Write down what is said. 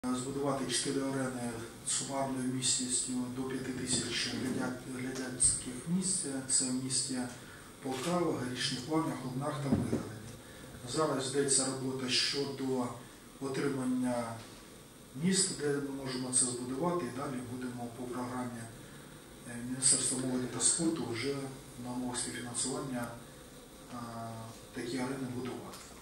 Збудувати 4 арени сумарною міцністю до 5000 глядацьких місць. Це в місті Полтава, Горішніх Плавнях, Лубнах та Миргороді. Зараз йдеться робота щодо отримання міст, де ми можемо це збудувати, і далі будемо по програмі Міністерства молоді та спорту вже на умовах співфінансування такі арени будувати.